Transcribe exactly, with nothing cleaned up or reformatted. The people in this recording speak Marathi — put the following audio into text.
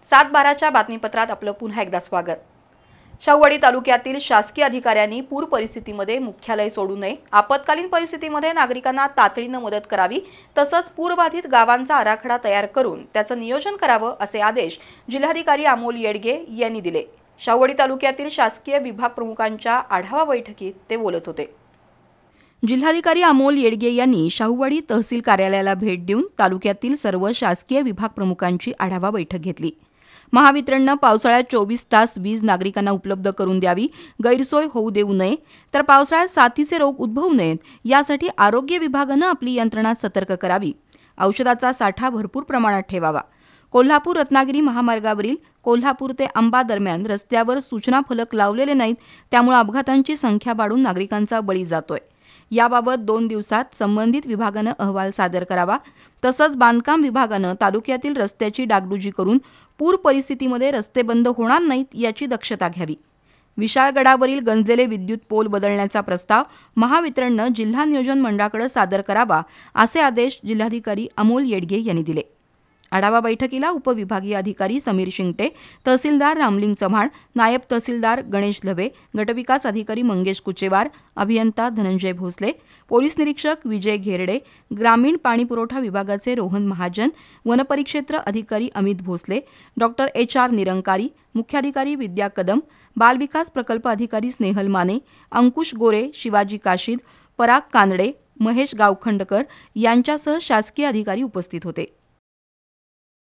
सात बाराच्या बातमीपत्रात आपलं पुन्हा एकदा स्वागत। शाहूवाडी तालुक्यातील शासकीय अधिकाऱ्यांनी पूर परिस्थितीमध्ये मुख्यालय सोडू नये, आपत्कालीन परिस्थितीमध्ये नागरिकांना तातडीने मदत करावी, तसंच पूरबाधित गावांचा आराखडा तयार करून त्याचं नियोजन करावं असे आदेश जिल्हाधिकारी अमोल येडगे यांनी दिले। शाहूवाडी तालुक्यातील शासकीय विभाग प्रमुखांच्या आढावा बैठकीत ते बोलत होते। जिल्हाधिकारी अमोल येडगे यांनी शाहूवाडी तहसील कार्यालयाला भेट देऊन तालुक्यातील सर्व शासकीय विभाग प्रमुखांची आढावा बैठक घेतली। महावितरणने पावसाळ्यात चोवीस तास वीज नागरिकांना उपलब्ध करून द्यावी, गैरसोय होऊ देऊ नये, तर पावसाळ्यात साथीचे रोग उद्भवू नयेत यासाठी आरोग्य विभागाने आपली यंत्रणा सतर्क करावी, औषधाचा साठा भरपूर प्रमाणात ठेवावा। कोल्हापूर रत्नागिरी महामार्गावरील कोल्हापूर ते अंबा दरम्यान रस्त्यावर सूचना फलक लावलेले नाहीत, त्यामुळे अपघातांची संख्या वाढून नागरिकांचा बळी जातोय। याबाबत दोन दिवसात संबंधित विभागाने अहवाल सादर करावा। तसंच बांधकाम विभागाने तालुक्यातील रस्त्याची डागडुजी करून पूर परिस्थितीमध्ये रस्ते बंद होणार नाहीत याची दक्षता घ्यावी। विशाळगडावरील गंजलेले विद्युत पोल बदलण्याचा प्रस्ताव महावितरणने जिल्हा नियोजन मंडळाकडे सादर करावा असे आदेश जिल्हाधिकारी अमोल येडगे यांनी दिले। आढावा बैठकीला उपविभागीय अधिकारी समीर शिंगटे, तहसीलदार रामलिंग चव्हाण, नायब तहसीलदार गणेश लवे, गटविकास अधिकारी मंगेश कुचेवार, अभियंता धनंजय भोसले, पोलीस निरीक्षक विजय घेरडे, ग्रामीण पाणीपुरवठा विभागाचे रोहन महाजन, वनपरिक्षेत्र अधिकारी Amit Bhosale, doctor H R Nirankari, मुख्याधिकारी विद्या कदम, बालविकास प्रकल्प अधिकारी स्नेहल माने, अंकुश गोरे, शिवाजी काशीद, पराग कानडे, महेश गावखंडकर यांच्यासह शासकीय अधिकारी उपस्थित होते।